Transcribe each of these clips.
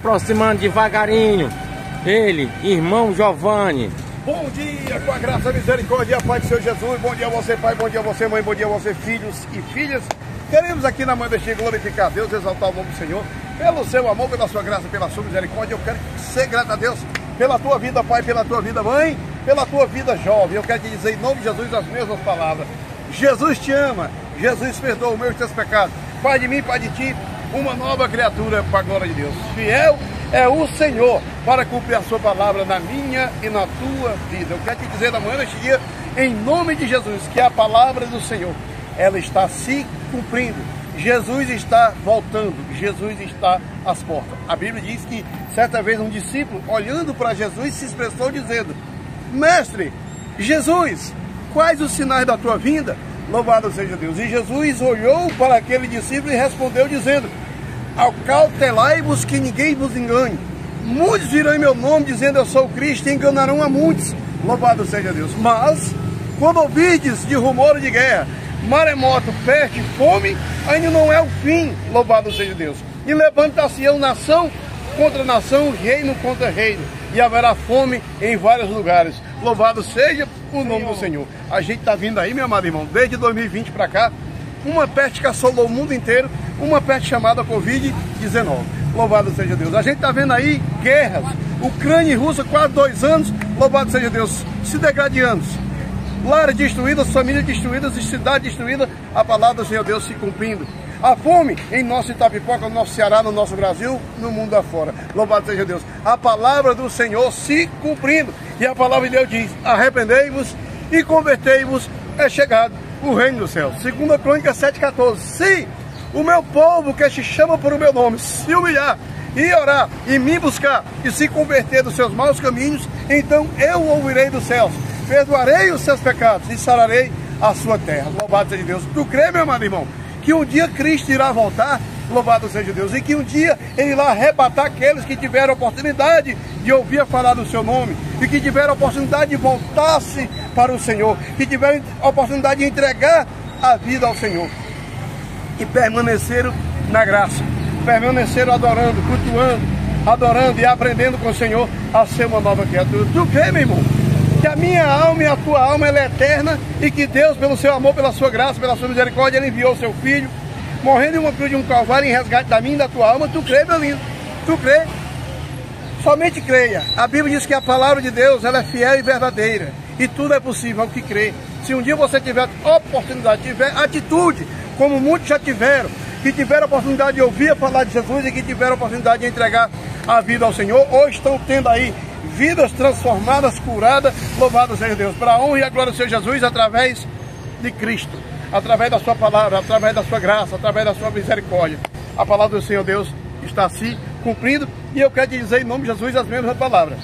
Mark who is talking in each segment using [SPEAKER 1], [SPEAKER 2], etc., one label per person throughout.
[SPEAKER 1] aproximando devagarinho. Ele, irmão Giovanni.
[SPEAKER 2] Bom dia, com a graça, a misericórdia e a paz do Senhor Jesus. Bom dia a você, pai, bom dia a você, mãe, bom dia a você, filhos e filhas. Queremos aqui na manhã deste dia glorificar a Deus, exaltar o nome do Senhor, pelo seu amor, pela sua graça, pela sua misericórdia. Eu quero ser grato a Deus pela tua vida, pai, pela tua vida, mãe, pela tua vida, jovem. Eu quero te dizer em nome de Jesus as mesmas palavras. Jesus te ama, Jesus perdoa os meus teus pecados. Pai de mim, pai de ti, uma nova criatura para a glória de Deus. Fiel é o Senhor para cumprir a sua palavra na minha e na tua vida. Eu quero te dizer na manhã deste dia, em nome de Jesus, que a palavra do Senhor, ela está se cumprindo. Jesus está voltando, Jesus está às portas. A Bíblia diz que certa vez um discípulo, olhando para Jesus, se expressou dizendo: Mestre, Jesus, quais os sinais da tua vinda? Louvado seja Deus. E Jesus olhou para aquele discípulo e respondeu dizendo: acautelai-vos que ninguém vos engane. Muitos virão em meu nome dizendo eu sou o Cristo e enganarão a muitos. Louvado seja Deus. Mas quando ouvides de rumor de guerra, maremoto, peste, fome, ainda não é o fim. Louvado seja Deus. E levanta-se-ão nação contra nação, reino contra reino, e haverá fome em vários lugares. Louvado seja o nome do Senhor. A gente está vindo aí, meu amado irmão, desde 2020 para cá, uma peste que assolou o mundo inteiro, uma peste chamada Covid-19. Louvado seja Deus. A gente está vendo aí guerras, Ucrânia e Rússia, quase 2 anos, louvado seja Deus, se degradando. Lares destruídas, famílias destruídas, cidades destruídas, a palavra do Senhor Deus se cumprindo. A fome em nosso Itapipoca, no nosso Ceará, no nosso Brasil, no mundo afora. Louvado seja Deus. A palavra do Senhor se cumprindo. E a palavra de Deus diz: arrependei-vos e convertei-vos, é chegado o reino dos céus. 2 Crônicas 7,14. Se o meu povo que se chama por o meu nome se humilhar e orar e me buscar e se converter dos seus maus caminhos, então eu ouvirei dos céus, perdoarei os seus pecados e sararei a sua terra. Louvado seja Deus. Tu crê, meu amado irmão, que um dia Cristo irá voltar? Louvado seja Deus. E que um dia Ele irá arrebatar aqueles que tiveram a oportunidade de ouvir falar do seu nome, e que tiveram a oportunidade de voltar-se para o Senhor, que tiveram a oportunidade de entregar a vida ao Senhor e permaneceram na graça, permaneceram adorando, cultuando, adorando e aprendendo com o Senhor a ser uma nova criatura. Tu crê, meu irmão, que a minha alma e a tua alma ela é eterna, e que Deus, pelo seu amor, pela sua graça, pela sua misericórdia, Ele enviou o seu Filho, morrendo em uma cruz de um calvário em resgate da minha e da tua alma? Tu crê, meu lindo? Tu crê? Somente creia. A Bíblia diz que a palavra de Deus ela é fiel e verdadeira, e tudo é possível ao que crê. Se um dia você tiver oportunidade, tiver atitude, como muitos já tiveram, que tiveram a oportunidade de ouvir falar de Jesus e que tiveram a oportunidade de entregar a vida ao Senhor, hoje estão tendo aí vidas transformadas, curadas, louvado seja Deus, para a honra e a glória do Senhor Jesus, através de Cristo, através da sua palavra, através da sua graça, através da sua misericórdia. A palavra do Senhor Deus está se cumprindo, e eu quero te dizer em nome de Jesus as mesmas palavras.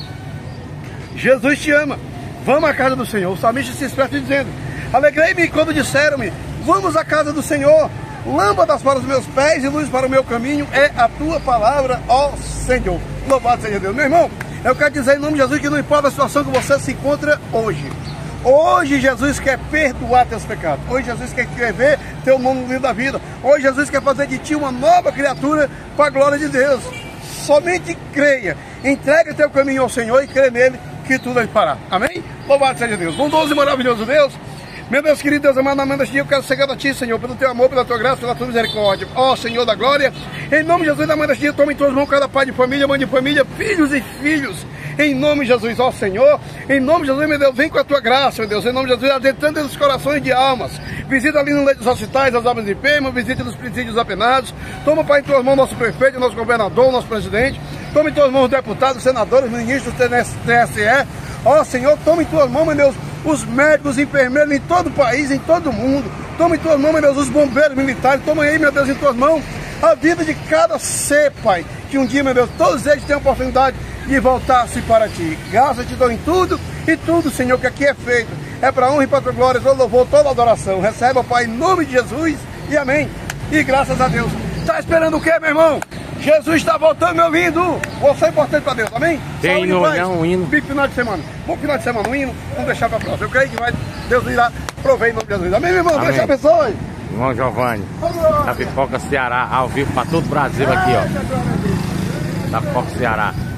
[SPEAKER 2] Jesus te ama, vamos à casa do Senhor. O salmista se expressa dizendo: alegrei-me quando disseram-me, vamos à casa do Senhor. Lâmpadas para os meus pés e luz para o meu caminho é a tua palavra, ó Senhor. Louvado seja Deus. Meu irmão, eu quero dizer em nome de Jesus que não importa a situação que você se encontra hoje. Hoje Jesus quer perdoar teus pecados. Hoje Jesus quer escrever teu nome no livro da vida. Hoje Jesus quer fazer de ti uma nova criatura para a glória de Deus. Somente creia. Entrega teu caminho ao Senhor e crê nele que tudo vai parar. Amém? Louvado seja Deus. Bondoso e maravilhoso Deus. Meu Deus querido, Deus amado, na manhã deste dia eu quero ser grato a Ti, Senhor, pelo Teu amor, pela Tua graça, pela Tua misericórdia. Ó Senhor da glória, em nome de Jesus, na manhã deste dia, toma em Tuas mãos cada pai de família, mãe de família, filhos e filhos. Em nome de Jesus, ó Senhor, em nome de Jesus, meu Deus, vem com a Tua graça, meu Deus, em nome de Jesus, adentrando nos corações de almas. Visita ali no leito dos hospitais, as almas enfermas, visita nos presídios apenados. Toma, Pai, em Tuas mãos nosso prefeito, nosso governador, nosso presidente. Toma em Tuas mãos deputados, senadores, ministros, TSE. Ó Senhor, toma em Tuas mãos, meu Deus, os médicos, enfermeiros em todo o país, em todo o mundo. Toma em Tuas mãos, meu Deus, os bombeiros militares. Toma aí, meu Deus, em Tuas mãos a vida de cada ser, Pai. Que um dia, meu Deus, todos eles tenham a oportunidade de voltar-se para Ti. Graças Te dou em tudo, e tudo, Senhor, que aqui é feito é para honra e para a Tua glória, todo louvor, toda adoração. Receba, Pai, em nome de Jesus, e amém. E graças a Deus. Está esperando o quê, meu irmão? Jesus está voltando, meu lindo. Você é importante para Deus, amém?
[SPEAKER 1] Tem um hino.
[SPEAKER 2] Bom final de semana. Bom final de semana, um hino. Vamos deixar para a próxima. Eu creio que Deus irá prover em nome de Jesus. Amém, meu irmão? Deus te abençoe.
[SPEAKER 1] Irmão Giovanni, Itapipoca, Ceará, ao vivo para todo o Brasil aqui, ó. da Fox Ceará.